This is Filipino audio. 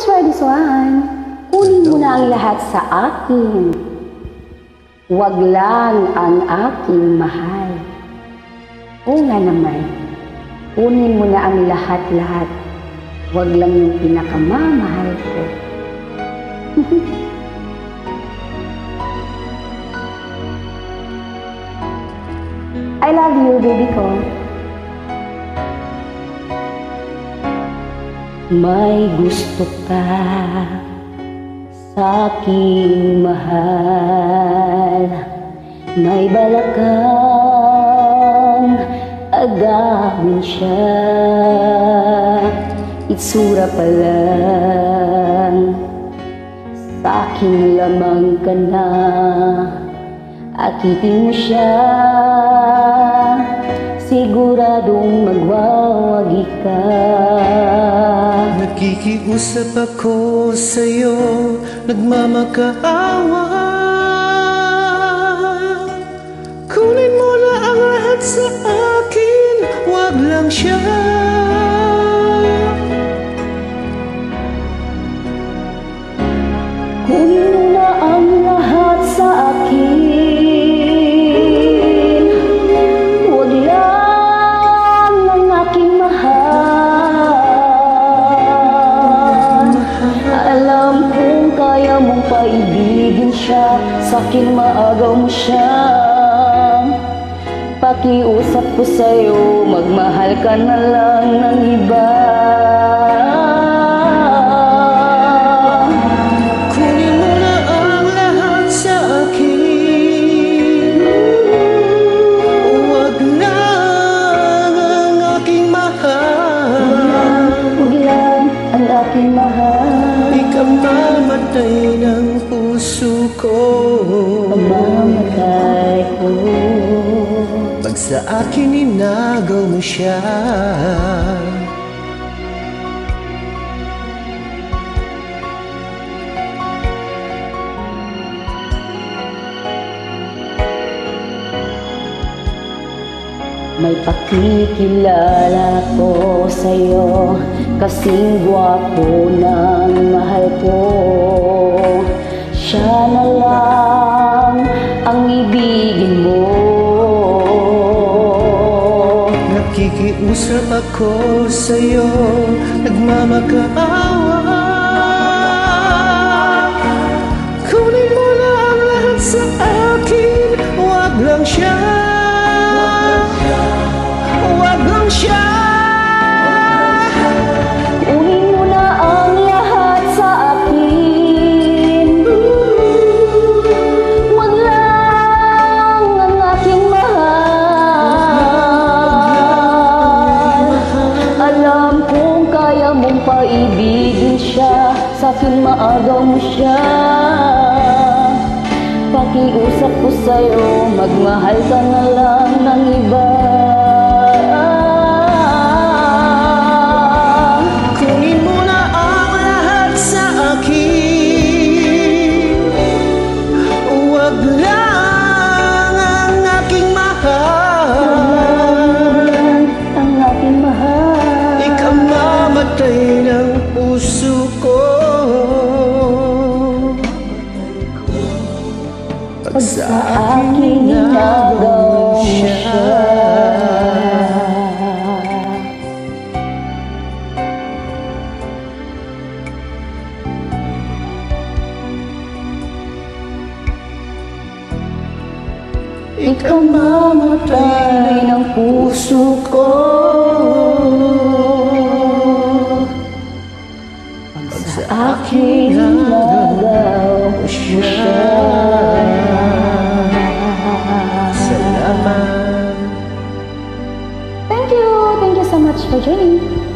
let's try this one. Kunin mo na ang lahat sa akin. Huwag lang ang aking mahal. Oo nga naman. Kunin mo na ang lahat-lahat. Huwag lang yung pinakamamahal ko. I love you, baby ko. May gusto ka sa aking mahal. May balak kang agawin siya. Itsura pa lang, sa akin lamang ka na. Akitin mo siya, siguradong magwawagi ka. Nakikiusap ako sa'yo, nagmamakaawa. Kunin mo na ang lahat sa akin, wag lang siya. Kunin mo na ang lahat sa akin, wag lang ang aking mahal. Alam kong kaya mong paibigin siya, sa'kin maagaw mo siya. Pakiusap ko sa'yo, magmahal ka na lang ng iba. Mamatay ng puso ko, mamamatay ko. Pag sa akin inagaw mo siya. May pakikilala ko sa'yo, kasing gwapo ng mahal ko. Siya na lang ang ibigin mo. Nakikiusap ako sa'yo, nagmamakaawa. Kunin mo na ang lahat sa akin, wag lang siya. Kunin mo na ang lahat sa akin, wag lang ang aking mahal. Alam kong kaya mong paibigin siya, sa'kin maagaw mo siya. Pakiusap ko sa'yo, magmahal ka na lang ng iba. Ng puso ko, pag sa akin inagaw mo siya. Ikaw mamatay ng puso ko. Sa akin inagaw mo siya. Salamat. Thank you so much for joining.